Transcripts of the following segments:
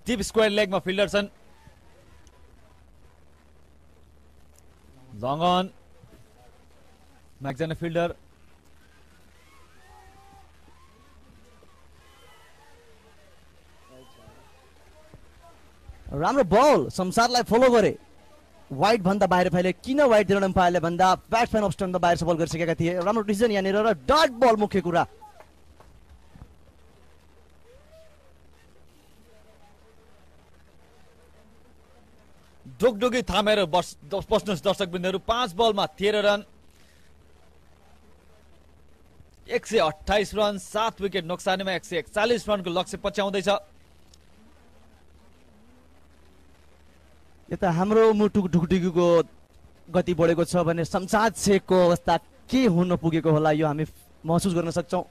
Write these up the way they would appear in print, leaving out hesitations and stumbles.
deep square लेगमा fielder छन् long on एकजना फिल्डर राम्रो बल संसारलाई फलो गरे वाइड भन्दा बाहिर फैले किन वाइड दिन अम्पायरले भन्दा ब्याट्सम्यान अफ स्टम्प बाहिर बल गरिसकेका थिए राम्रो डिसिजन यहाँनिर र डट बल मुख्य कुरा डुगडुगी थामेर बस्नुहोस् दर्शकवृन्दहरू 5 बलमा 13 रन 128 रन 7 विकेट नोक्सानीमा 141 रनको लक्ष्य पछ्याउँदैछ यता हाम्रो मुटु ढुकढुकीको गति बढेको छ भने शमशाद शेखको अवस्था के हुन पुगेको होला यो हामी महसुस गर्न सक्छौं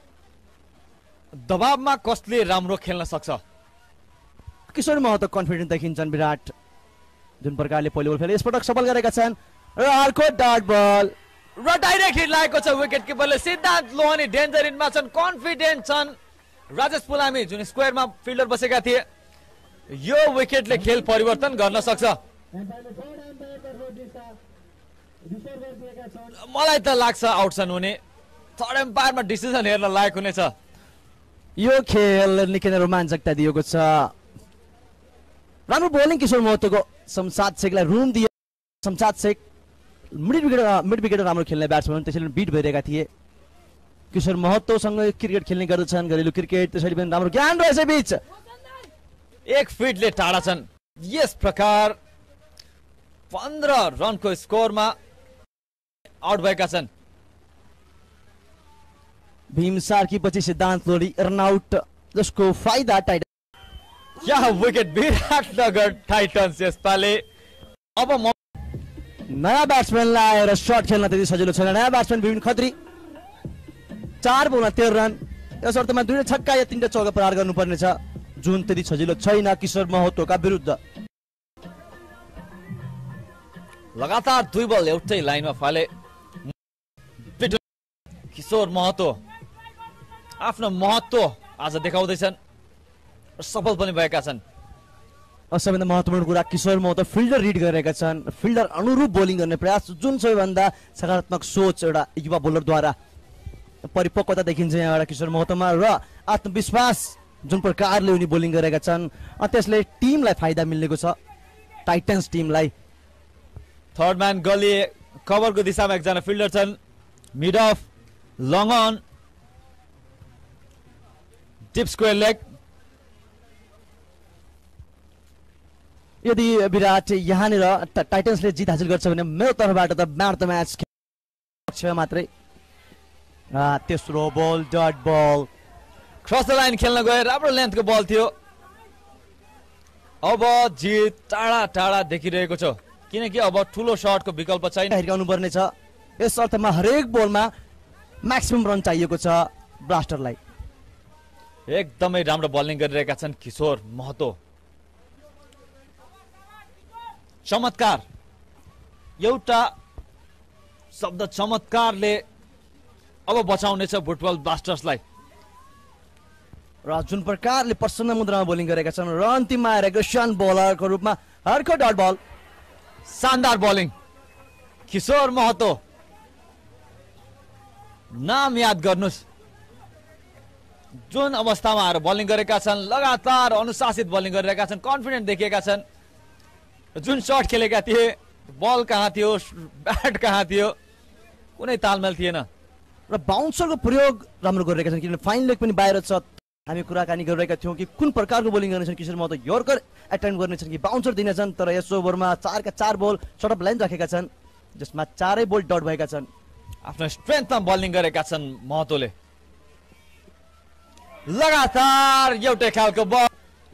दबावमा कसले राम्रो खेल्न सक्छ किशोर महतो कन्फिडेन्ट देखिन्छन् विराट जुन प्रकारले पहिलो बल खेले यसपटक सफल गरेका छन् र अर्को डट बल र डाइरेक्ट हिट लागेको छ विकेट किपरले सिद्धान्त लोहानी डेन्जर इनमा छन् कन्फिडेन्ट छन् राजेश पुलामी जुन स्क्वायरमा फिल्डर बसेका थिए यो विकेटले खेल परिवर्तन गर्न सक्छ मलाई त लाग्छ आउट छन् हुने थर्ड एम्पायरमा डिसिजन हेर्न लायक हुनेछ यो खेल निकै नै रोमाञ्चकता दिएको छ राम्रो बोलिङ किशोर महतोको शमशाद शेखलाई रुम दिए शमशाद शेख मिड विकेट राम्रो खेल्ने ब्याट्सम्यान त्यसैले बिट भइरहेका थिए किशोर महतोसँग क्रिकेट खेल्ने गर्दछन् घरेलु क्रिकेट त्यसैले पनि राम्रो ज्ञान रहेछ बीच 1 फिटले टाढा छन् यस प्रकार 15 रनको स्कोरमा आउट भएका छन् भीम सार्की पछि सिद्धान्त लोहानी रनआउट जसको फाइदा टाइटन यहाँ विकेट विराटनगर टाइटन्स यसपालि अब नयाँ ब्याट्सम्यानलाई आएर शट खेल्न त्यति सजिलो छैन नयाँ ब्याट्सम्यान विपिन खत्री 4 बलमा 13 रन यस अर्थमा 2 छक्का या 3 चौका प्रहार गर्नुपर्नेछ जुन त्यति सजिलो छैन किशोर महतोका विरुद्ध लगातार 2 बल एउटै लाइनमा फाले किशोर महतो आफ्नो महत्व आज देखाउँदैछन् सफल पनि भएका छन् सबैभन्दा महत्त्वपूर्ण कुरा किशोर महतो फिल्डर रिड गरेका छन् फिल्डर अनुरूप बोलिङ गर्ने प्रयास जुन सबैभन्दा सकारात्मक सोच एउटा युवा बोलरद्वारा परिपक्वता देखिन्छ यहाँबाट किशोर महतोमा र आत्मविश्वास जुन प्रकारले उनी बोलिङ गरेका छन् त्यसले टिमलाई फाइदा मिलेको छ टाइटन्स टिमलाई थर्ड म्यान गली कभरको दिशामा एकजना फिल्डर छन् mid off long on deep square leg यदि विराट यहाँनिर टाइटन्सले जित हासिल गर्छ भने मेरो तर्फबाट त म्यान अफ द म्याच मात्रै तेस्रो ball dot ball cross the line खेल्न गए राम्रो लेन्थको बल थियो अब जित टाढा टाढा देखिरहेको छ किनकि अब ठुलो शटको विकल्प छैन हिर्काउनु पर्ने छ यस अर्थमा हरेक बलमा म्याक्सिमम रन चाहिएको छ ब्लास्टरलाई एकदमै राम्रो बलिङ गरिरहेका छन् किशोर महतो चमत्कार एउटा शब्द चमत्कारले अब बचाउनेछ फुटबल ब्लास्टर्सलाई र जुन प्रकारले प्रसन्न मुद्रामा बोलिङ गरेका छन् र अन्तिममा आएर एग्रेसन बलरको रूपमा अर्को डट बल शानदार बलिङ किशोर महतो नाम याद गर्नुस् जुन अवस्थामा आएर बलिङ गरेका छन् लगातार अनुशासित बलिङ गरिरहेका छन् कन्फिडेन्ट देखिएका छन् जुन शट खेलेका थिए बल कहाँ थियो ब्याट कहाँ थियो कुनै तालमेल थिएन र बाउन्सरको प्रयोग राम्रो गरिरहेका छन् किनभने फाइन लेग पनि बाहिर छ हामी कुराकानी गरिरहेका थियौँ कि कुन प्रकारको बोलिङ गर्नेछन् किशोर महतो यर्कर एटेम्प गर्नेछन् कि बाउन्सर दिनेछन् तर यस ओभरमा 4 का 4 बल सर्ट अफ लाइन राखेका छन् जसमा 4 बल डट भएका छन् आफ्नो स्ट्रेन्थमा बलिङ गरेका छन् महतोले लगातार एउटै खालको बल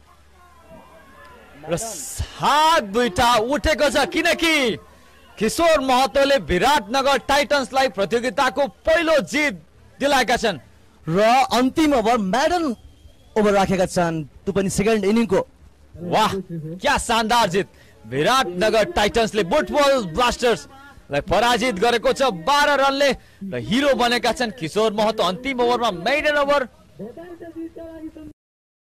र हात दुईटा उठेको छ किनकि किशोर महतोले विराटनगर टाइटन्सलाई प्रतियोगिताको पहिलो जित दिलाएका छन् र अन्तिम ओभर म्याडन ओभर राखेका छन् त्यो पनि सेकेन्ड इनिङको वाह क्या शानदार जित विराटनगर टाइटन्सले फुटबल ब्लास्टर्सलाई पराजित गरेको छ 12 रनले र हिरो बनेका छन् किशोर महतो अन्तिम ओभरमा मेडन ओभर